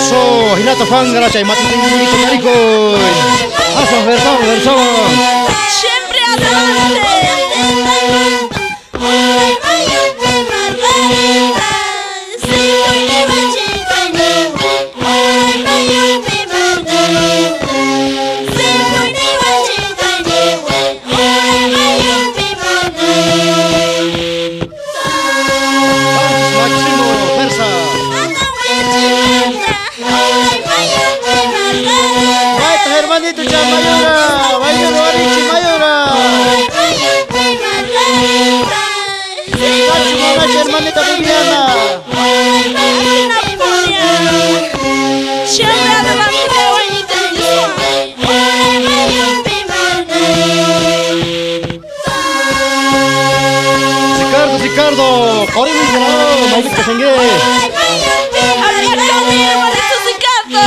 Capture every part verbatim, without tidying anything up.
Eso, Hinato Fangara, chay mati tinggi tarico. Aso versón, versón. Siempre adelante. Hermanito Chamayura, Bayo Orichi Mayura. Hermanita Viviana. Siempre adelante, bonita Ricardo, Ricardo, Corimi, no, Mayo Casengue. Abierto mi hermanito Ricardo.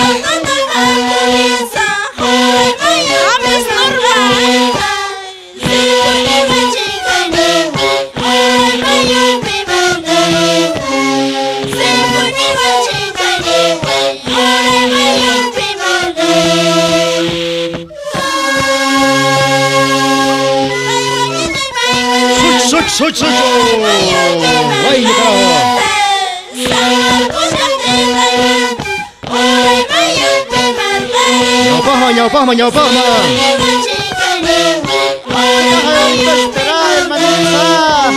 Such, such, such. Guay, carajo. Ñaupajma, ñaupajma, ñaupajma. Espera, hermanita.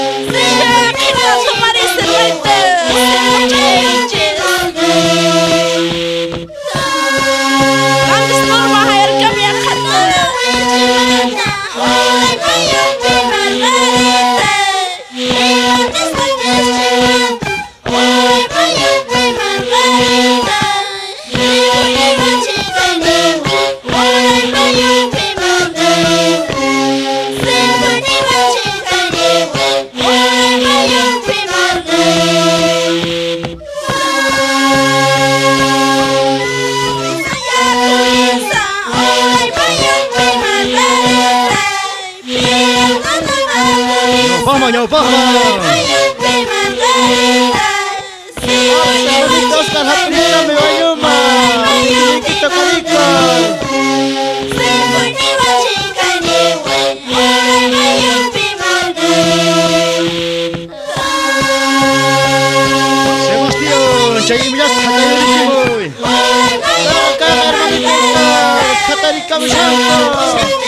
Ñaupajma, ñaupajma. Oscar Hapinita me bayuma. Chiquito carico. Sebastián, chay miras hatayurichimuy. Kaka hermanita, hatarika mishanko.